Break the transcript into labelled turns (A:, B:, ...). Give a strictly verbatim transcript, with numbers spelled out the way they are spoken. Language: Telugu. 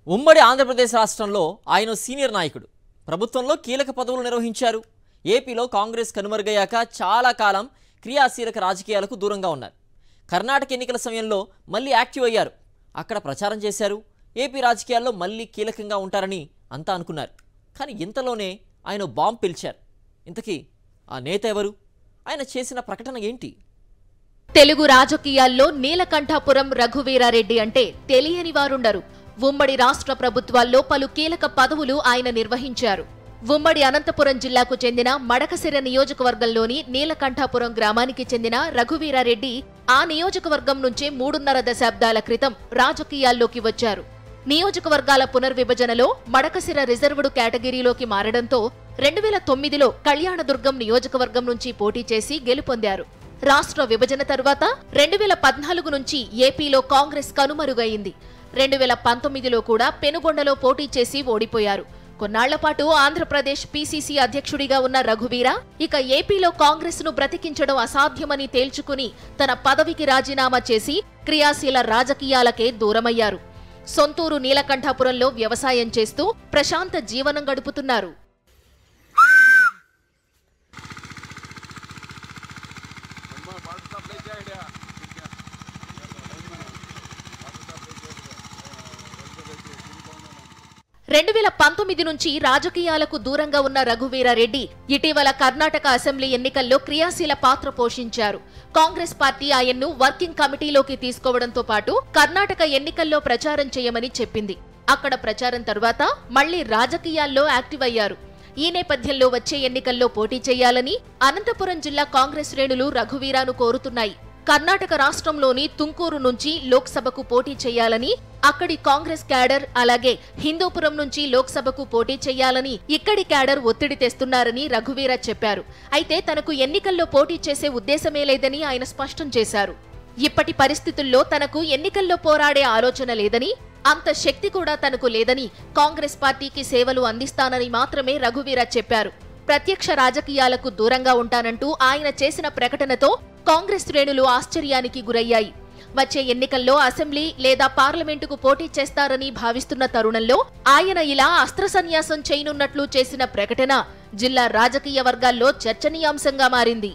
A: ఉమ్మడి ఆంధ్రప్రదేశ్ రాష్ట్రంలో ఆయన సీనియర్ నాయకుడు ప్రభుత్వంలో కీలక పదవులు నిర్వహించారు. ఏపీలో కాంగ్రెస్ కనుమరుగయ్యాక చాలా కాలం క్రియాశీలక రాజకీయాలకు దూరంగా ఉన్నారు. కర్ణాటక ఎన్నికల సమయంలో మళ్ళీ యాక్టివ్ అయ్యారు. అక్కడ ప్రచారం చేశారు. ఏపీ రాజకీయాల్లో మళ్ళీ కీలకంగా ఉంటారని అంతా అనుకున్నారు. కానీ ఇంతలోనే ఆయన బాంబ్ పిలిచారు. ఇంతకీ ఆ నేత ఎవరు? ఆయన చేసిన ప్రకటన ఏంటి?
B: తెలుగు రాజకీయాల్లో నీలకంఠాపురం రఘువీరారెడ్డి అంటే తెలియని వారుండరు. ఉమ్మడి రాష్ట్ర ప్రభుత్వాల్లో పలు కీలక పదవులు ఆయన నిర్వహించారు. ఉమ్మడి అనంతపురం జిల్లాకు చెందిన మడకశిర నియోజకవర్గంలోని నీలకంఠాపురం గ్రామానికి చెందిన రఘువీరారెడ్డి ఆ నియోజకవర్గం నుంచే మూడున్నర దశాబ్దాల క్రితం రాజకీయాల్లోకి వచ్చారు. నియోజకవర్గాల పునర్విభజనలో మడకశిర రిజర్వ్డ్ కేటగిరీలోకి మారడంతో రెండు వేల తొమ్మిదిలో కళ్యాణదుర్గం నియోజకవర్గం నుంచి పోటీ చేసి గెలుపొందారు. రాష్ట్ర విభజన తరువాత రెండు వేల పద్నాలుగు నుంచి ఏపీలో కాంగ్రెస్ కనుమరుగైంది. రెండు వేల పంతొమ్మిదిలో కూడా పెనుగొండలో పోటీ చేసి ఓడిపోయారు. కొన్నాళ్లపాటు ఆంధ్రప్రదేశ్ పీసీసీ అధ్యక్షుడిగా ఉన్న రఘువీర ఇక ఏపీలో కాంగ్రెస్ ను బ్రతికించడం అసాధ్యమని తేల్చుకుని తన పదవికి రాజీనామా చేసి క్రియాశీల రాజకీయాలకే దూరమయ్యారు. సొంతూరు నీలకంఠాపురంలో వ్యవసాయం చేస్తూ ప్రశాంత జీవనం గడుపుతున్నారు. రెండు వేల పంతొమ్మిది నుంచి రాజకీయాలకు దూరంగా ఉన్న రఘువీరారెడ్డి ఇటీవల కర్ణాటక అసెంబ్లీ ఎన్నికల్లో క్రియాశీల పాత్ర పోషించారు. కాంగ్రెస్ పార్టీ ఆయన్ను వర్కింగ్ కమిటీలోకి తీసుకోవడంతో పాటు కర్ణాటక ఎన్నికల్లో ప్రచారం చేయమని చెప్పింది. అక్కడ ప్రచారం తరువాత మళ్లీ రాజకీయాల్లో యాక్టివ్ అయ్యారు. ఈ నేపథ్యంలో వచ్చే ఎన్నికల్లో పోటీ చేయాలని అనంతపురం జిల్లా కాంగ్రెస్ శ్రేణులు రఘువీరాను కోరుతున్నాయి. కర్ణాటక రాష్ట్రంలోని తుంకూరు నుంచి లోక్సభకు పోటీ చేయాలని, అక్కడి కాంగ్రెస్ క్యాడర్ అలాగే హిందూపురం నుంచి లోక్సభకు పోటీ చేయాలని ఇక్కడి క్యాడర్ ఒత్తిడి తెస్తున్నారని రఘువీర చెప్పారు. అయితే తనకు ఎన్నికల్లో పోటీ చేసే ఉద్దేశమే లేదని ఆయన స్పష్టం చేశారు. ఇప్పటి పరిస్థితుల్లో తనకు ఎన్నికల్లో పోరాడే ఆలోచన లేదని, అంత శక్తి కూడా తనకు లేదని, కాంగ్రెస్ పార్టీకి సేవలు అందిస్తానని మాత్రమే రఘువీర చెప్పారు. ప్రత్యక్ష రాజకీయాలకు దూరంగా ఉంటానంటూ ఆయన చేసిన ప్రకటనతో కాంగ్రెస్ శ్రేణులు ఆశ్చర్యానికి గురయ్యాయి. వచ్చే ఎన్నికల్లో అసెంబ్లీ లేదా పార్లమెంటుకు పోటీ చేస్తారని భావిస్తున్న తరుణంలో ఆయన ఇలా అస్త్ర సన్యాసం చేయనున్నట్లు చేసిన ప్రకటన జిల్లా రాజకీయ వర్గాల్లో చర్చనీయాంశంగా మారింది.